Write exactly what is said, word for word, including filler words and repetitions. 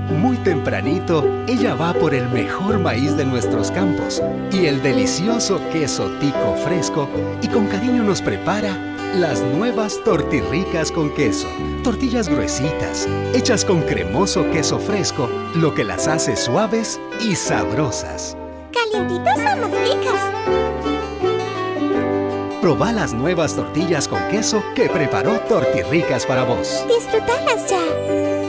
Muy tempranito, ella va por el mejor maíz de nuestros campos y el delicioso queso tico fresco y con cariño nos prepara las nuevas TortiRicas con queso. Tortillas gruesitas, hechas con cremoso queso fresco, lo que las hace suaves y sabrosas. Calientitas son más ricas. Probá las nuevas tortillas con queso que preparó TortiRicas para vos. Disfrutalas ya.